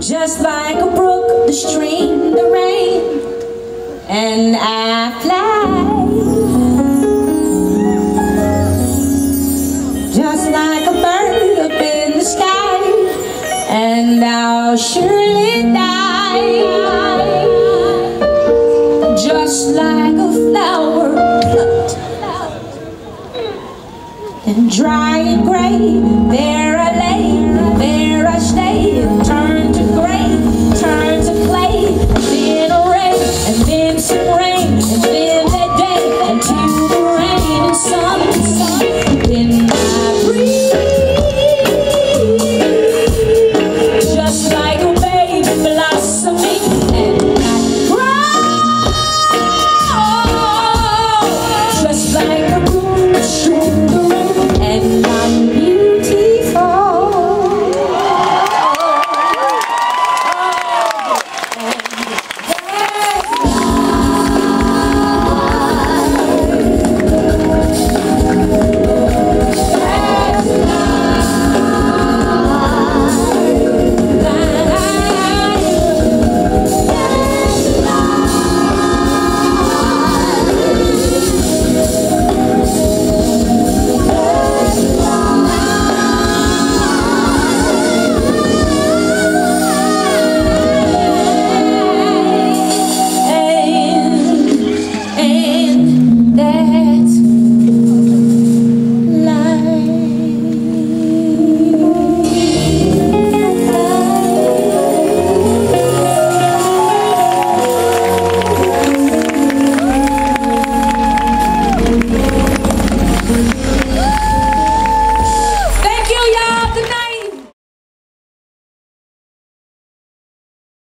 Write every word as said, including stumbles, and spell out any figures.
Just like a brook, the stream, the rain, and I fly. Just like a bird up in the sky, and I'll surely die. Just like a flower plucked and dry and gray, there